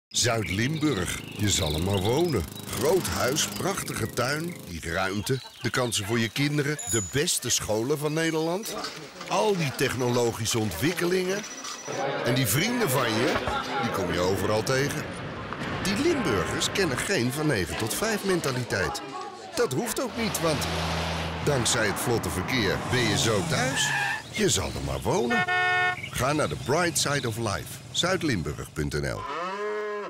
Zuid-Limburg, je zal er maar wonen. Groot huis, prachtige tuin, die ruimte, de kansen voor je kinderen, de beste scholen van Nederland. Al die technologische ontwikkelingen. En die vrienden van je, die kom je overal tegen. Die Limburgers kennen geen van 9 tot 5 mentaliteit. Dat hoeft ook niet, want dankzij het vlotte verkeer ben je zo thuis. Je zal er maar wonen. Ga naar de Bright Side of Life, zuidlimburg.nl.